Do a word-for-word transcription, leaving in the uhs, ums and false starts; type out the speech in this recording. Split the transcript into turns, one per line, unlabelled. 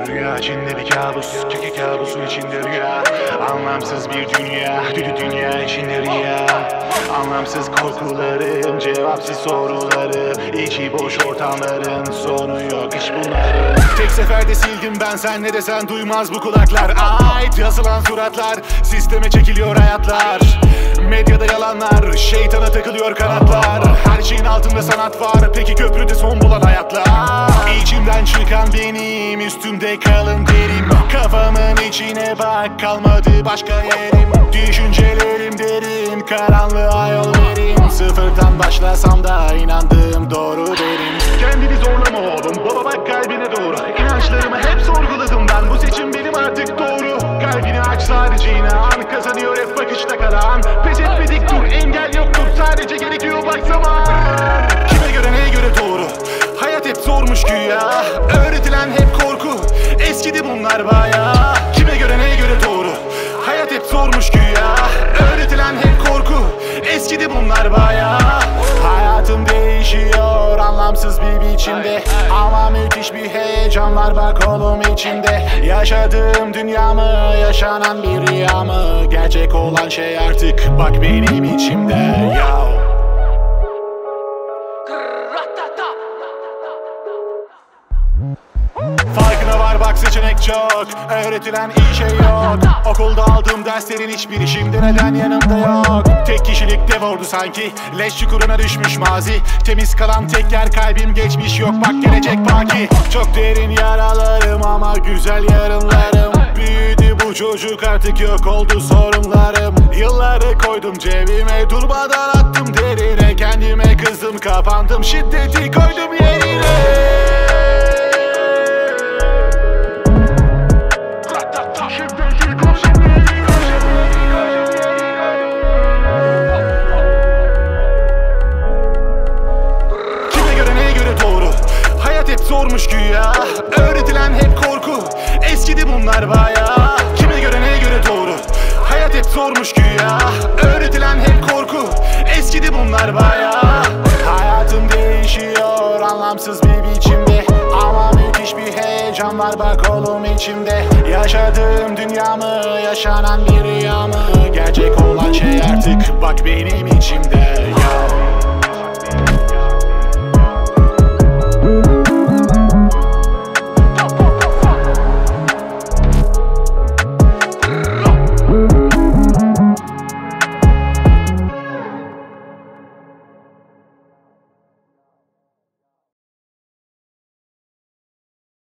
Rüya içinde bir kabus, çeki kabusun içinde rüya. Anlamsız bir dünya, düdü dünya içinde rüya. Anlamsız korkularım, cevapsız sorularım, içi boş ortamların sonu yok hiç bunların. Tek seferde sildim ben, sen ne desen duymaz bu kulaklar. Ait yazılan suratlar, sisteme çekiliyor hayatlar. Medyada yalanlar, şeytana takılıyor kanatlar. Her şeyin altında sanat var, peki köprüde son bulan hayatlar. İçimden çıkan benim, üstümde kalın derim. Kafamın içine bak, kalmadı başka yerim. Düşüncelerim derin, karanlığa yol verin. Sıfırdan başlasam da inandığım doğru derim. Kendini zorlama oğlum, baba bak kalbine doğru. İnançlarımı hep sorguladım ben, bu seçim benim artık doğru. Kalbini aç sadece inan, kazanıyor hep bakışta kalan. Pes etmedik dur, engel yoktur, sadece gerekiyor bak zaman. Kime göre neye göre doğru, hayat hep zormuş güya. Öğretilen hep korku, eskidi bunlar bayağı. Kime göre neye göre doğru, hayat hep zormuş güya. Öğretilen hep korku, eskidi bunlar bayağı. Hayatım değişiyor anlamsız bir biçimde, ama müthiş bir heyecan var bak oğlum içimde. Yaşadığım dünya mı, yaşanan bir rüya mı? Gerçek olan şey artık bak benim içimde. Yo. Farkına var bak seçenek çok, öğretilen iyi şey yok. Okulda aldığım derslerin hiçbiri şimdi neden yanımda yok? Tek kişilik dev ordu sanki, leş çukuruna düşmüş mazi. Temiz kalan tek yer kalbim, geçmiş yok bak gelecek baki. Çok derin yaralarım ama güzel yarınlarım. Büyüdü bu çocuk artık yok oldu sorunlarım. Yılları koydum cebime, durmadan attım derine. Kendime kızdım kapandım, şiddeti koydum yerine. Zormuş güya, öğretilen hep korku, eskidi bunlar bayağı. Kime göre neye göre doğru, hayat hep zormuş güya. Öğretilen hep korku, eskidi bunlar bayağı. Hayatım değişiyor anlamsız bir biçimde, ama müthiş bir heyecan var bak oğlum içimde. Yaşadığım dünya mı, yaşanan bir rüya mı? Gerçek olan şey artık bak benim içimde.